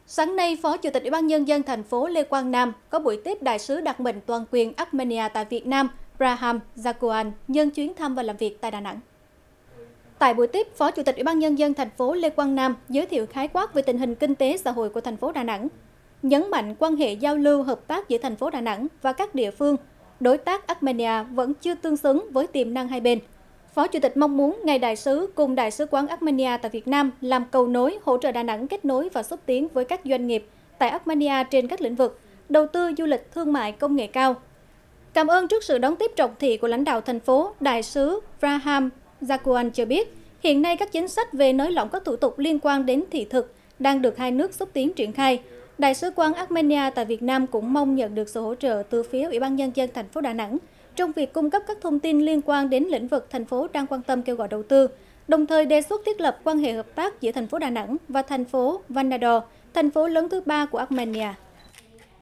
Sáng nay, Phó Chủ tịch Ủy ban Nhân dân thành phố Lê Quang Nam có buổi tiếp Đại sứ đặc mệnh toàn quyền Armenia tại Việt Nam Braham Zakuan nhân chuyến thăm và làm việc tại Đà Nẵng. Tại buổi tiếp, Phó Chủ tịch Ủy ban Nhân dân thành phố Lê Quang Nam giới thiệu khái quát về tình hình kinh tế xã hội của thành phố Đà Nẵng, nhấn mạnh quan hệ giao lưu hợp tác giữa thành phố Đà Nẵng và các địa phương, đối tác Armenia vẫn chưa tương xứng với tiềm năng hai bên. Phó Chủ tịch mong muốn Ngài Đại sứ cùng Đại sứ quán Armenia tại Việt Nam làm cầu nối hỗ trợ Đà Nẵng kết nối và xúc tiến với các doanh nghiệp tại Armenia trên các lĩnh vực đầu tư, du lịch, thương mại, công nghệ cao. Cảm ơn trước sự đón tiếp trọng thị của lãnh đạo thành phố, Đại sứ Braham Zakuan cho biết, hiện nay các chính sách về nới lỏng các thủ tục liên quan đến thị thực đang được hai nước xúc tiến triển khai. Đại sứ quán Armenia tại Việt Nam cũng mong nhận được sự hỗ trợ từ phía Ủy ban Nhân dân thành phố Đà Nẵng trong việc cung cấp các thông tin liên quan đến lĩnh vực thành phố đang quan tâm kêu gọi đầu tư, đồng thời đề xuất thiết lập quan hệ hợp tác giữa thành phố Đà Nẵng và thành phố Vanador, thành phố lớn thứ 3 của Armenia.